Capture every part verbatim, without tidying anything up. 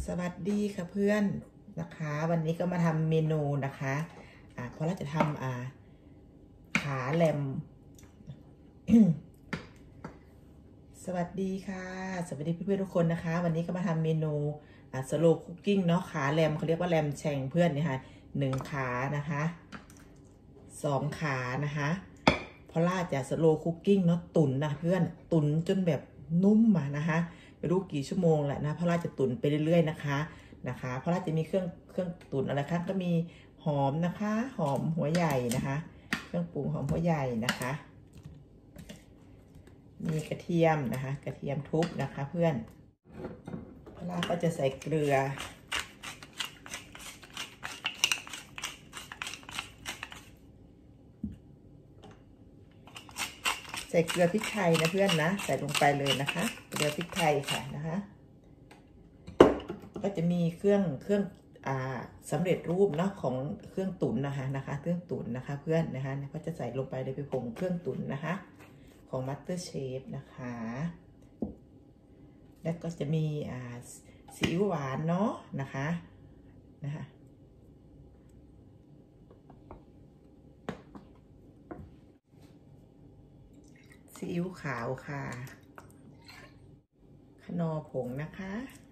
สวัสดีค่ะเพื่อนนะคะวันนี้ก็มาทำเมนูนะคะอ่าเพราะเราจะทำอ่าขาแลม สวัสดีค่ะสวัสดีเพื่อนๆทุกคนนะคะวันนี้ก็มาทำเมนูอ่าสโลว์คุกกิ้งเนาะขาแลมเขาเรียกว่าแลมแชงเพื่อนเนี่ยค่ะหนึ่งขานะคะสองขานะคะเพราะล่าจะสโลว์คุกกิ้งเนาะตุ๋นนะเพื่อนตุ๋นจนแบบนุ่มมานะคะไม่รู้กี่ชั่วโมงแหละนะเพราะล่าจะตุ๋นไปเรื่อยๆนะคะนะคะเพราะล่าจะมีเครื่องเครื่องตุ๋นอะไรคะก็มีหอมนะคะหอมหัวใหญ่นะคะเครื่องปรุงหอมหัวใหญ่นะคะมีกระเทียมนะคะกระเทียมทุบนะคะเพื่อนเพราะล่าก็จะใส่เกลือใส่เกลือพริกไทยนะเพื่อนนะใส่ลงไปเลยนะคะเกลือพริกไทยค่ะนะคะก็จะมีเครื่องเครื่องอ่าสำเร็จรูปเนาะของเครื่องตุ๋นนะคะนะคะเครื่องตุ๋นนะคะเพื่อนนะคะก็จะใส่ลงไปในผงเครื่องตุ๋นนะคะของ MasterChef นะคะแล้วก็จะมีอ่าซีอิ๊วหวานเนาะนะคะนะคะซีอิ๊วขาวค่ะคนอผงนะคะ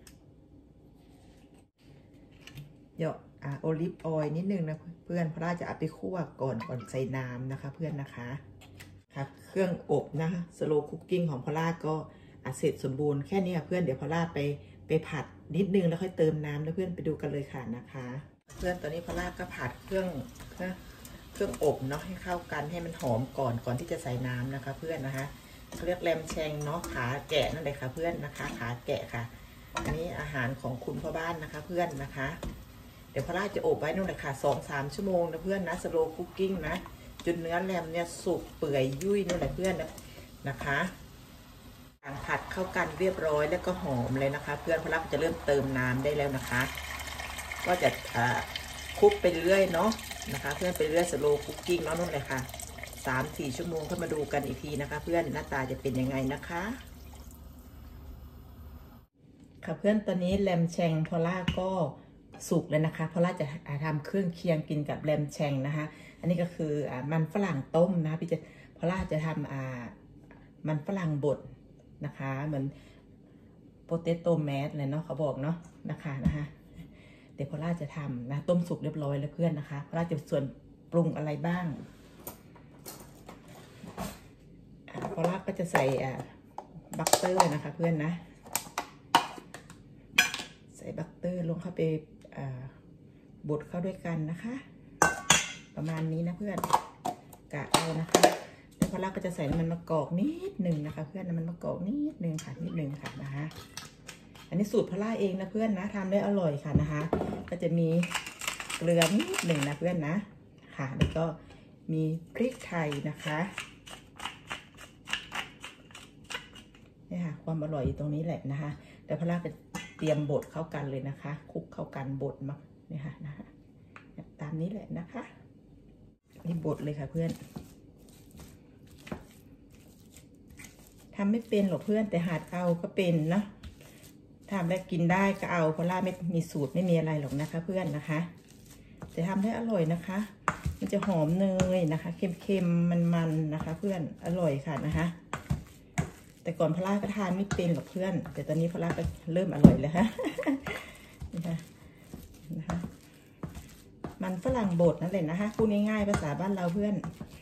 หยดอ่าโอลิฟออยล์นิดนึงนะเพื่อนเพราะเราจะเอาไปคั่วก่อนก่อนใส่น้ำนะคะเพื่อนนะคะครับเครื่องอบนะคะสโลว์คุกกิ้งของพอล่าก็เสร็จสมบูรณ์แค่นี้ค่ะเพื่อนเดี๋ยวพอล่าไปไปผัดนิดนึงแล้วค่อยเติมน้ำนะเพื่อนไปดูกันเลยค่ะนะคะเพื่อนตอนนี้พอล่าก็ผัดเครื่องเครื่องอบเนาะให้เข้ากันให้มันหอมก่อนก่อนที่จะใส่น้ำนะคะเพื่อนนะคะเขาเรียกแลมแชงเนาะขาแกะนั่นเลยค่ะเพื่อนนะคะขาแกะค่ะอันนี้อาหารของคุณพ่อบ้านนะคะเพื่อนนะคะเดี๋ยวพอล่าจะอบไว้นู่นเลยค่ะสองสามชั่วโมงนะเพื่อนนะสโลว์คุกกิ้งนะจนเนื้อแลมเนี่ยสุกเปื่อยยุ่ยนู่นแหละเพื่อนนะคะต่างผัดเข้ากันเรียบร้อยแล้วก็หอมเลยนะคะเพื่อนพอล่าจะเริ่มเติมน้ำได้แล้วนะคะก็จะคลุกไปเรื่อยเนาะนะคะเพื่อนไปเรื่อยสโลว์คุกกิ้งเนาะนู่นเลยค่ะสามสี่ชั่วโมงเข้ามาดูกันอีกทีนะคะเพื่อนหน้าตาจะเป็นยังไงนะคะค่ะเพื่อนตอนนี้แลมแชงพอล่าก็สุกเลยนะคะพอล่าจะทำเครื่องเคียงกินกับแลมแชงนะคะอันนี้ก็คือมันฝรั่งต้มนะพี่จะพอล่าจะทำมันฝรั่งบดนะคะเหมือนโปเตโต้แมสเลยเนาะเขาบอกเนาะนะคะนะคะเดี๋ยวพอล่าจะทำนะต้มสุกเรียบร้อยแล้วเพื่อนนะคะพอล่าจะส่วนปรุงอะไรบ้างพอล่าก็จะใส่บัตเตอร์นะคะเพื่อนนะใส่บัตเตอร์ลงเข้าไปบดเข้าด้วยกันนะคะประมาณนี้นะเพื่อนกะเอานะคะแล้วพอล่าก็จะใส่น้ำมันมะกอกนิดหนึ่งนะคะเพื่อนน้ำมันมะกอกนิดหนึ่งค่ะนิดหนึ่งค่ะนะคะอันนี้สูตรพอล่าเองนะเพื่อนนะทำได้อร่อยค่ะนะคะก็จะมีเกลือนิดหนึ่งนะเพื่อนนะค่ะแล้วก็มีพริกไทยนะคะนี่ค่ะความอร่อยตรงนี้แหละนะคะแต่พอล่าจะเตรียมบดเข้ากันเลยนะคะคลุกเข้ากันบดมาเนี่ยค่ะนะคะตามนี้แหละนะคะนี่บดเลยค่ะเพื่อนทำไม่เป็นหรอกเพื่อนแต่หัดเอาก็เป็นเนาะทำได้กินได้ก็เอาเพราะล่าไม่มีสูตรไม่มีอะไรหรอกนะคะเพื่อนนะคะจะทำได้อร่อยนะคะมันจะหอมเนยนะคะเค็มๆมันๆนะคะเพื่อนอร่อยค่ะนะคะแต่ก่อนพอล่าก็ทานไม่เป็นหรอกเพื่อนแต่ตอนนี้พอล่าก็เริ่มอร่อยแล้วฮะนะคะนะคะมันฝรั่งบดนั่นแหละนะคะพูดง่ายๆภาษาบ้านเราเพื่อน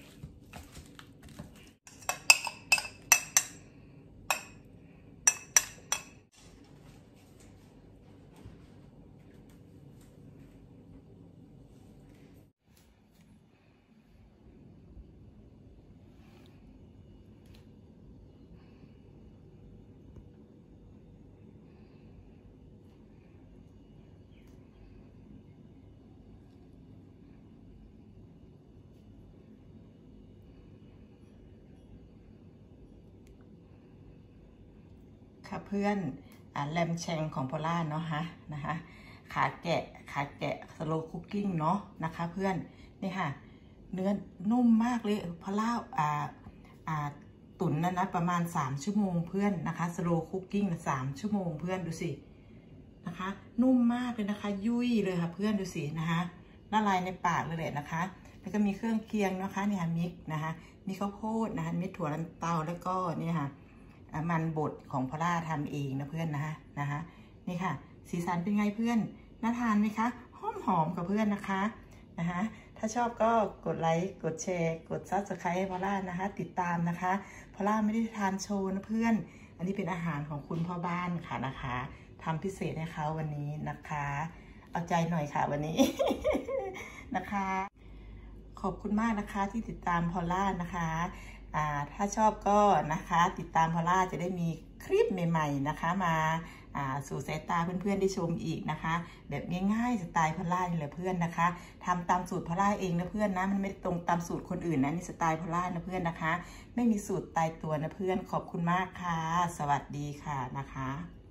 ค่ะเพื่อนแลมแชงของพอล่าเนาะฮะนะคะขาแกะขาแกะสโลว์คุกกิ้งเนาะนะคะเพื่อนนี่ค่ะเนื้อนุ่มมากเลยพอล่าอ่าอ่าตุ๋นนะนะประมาณสามชั่วโมงเพื่อนนะคะสโลว์คุกกิ้งสามชั่วโมงเพื่อนดูสินะคะนุ่มมากเลยนะคะยุ่ยเลยค่ะเพื่อนดูสินะคะละลายในปากเลยแหละนะคะแล้วก็มีเครื่องเคียงนะคะเนี่ยค่ะมิกนะคะมีข้าวโพดนะคะมีถั่วลันเตาแล้วก็นี่ค่ะมันบดของพอล่าทำเองนะเพื่อนนะคะนะคะนี่ค่ะสีสันเป็นไงเพื่อนน่าทานไหมคะหอมหอมกับเพื่อนนะคะนะคะถ้าชอบก็กดไลค์กดแชร์กดซับสไครต์ให้พอล่านะคะติดตามนะคะพอล่าไม่ได้ทานโชว์นะเพื่อนอันนี้เป็นอาหารของคุณพ่อบ้านค่ะนะคะทำพิเศษให้เขาวันนี้นะคะเอาใจหน่อยค่ะวันนี้ นะคะขอบคุณมากนะคะที่ติดตามพอล่านะคะอ่าถ้าชอบก็นะคะติดตามพอล่าจะได้มีคลิปใหม่ๆนะคะมาสู่สายตาเพื่อนๆได้ชมอีกนะคะแบบง่ายๆสไตล์พอล่านี่แหละเพื่อนนะคะทำตามสูตรพอล่าเองนะเพื่อนนะมันไม่ตรงตามสูตรคนอื่นนะนี่สไตล์พอล่านะเพื่อนนะคะไม่มีสูตรตายตัวนะเพื่อนขอบคุณมากค่ะสวัสดีค่ะนะคะ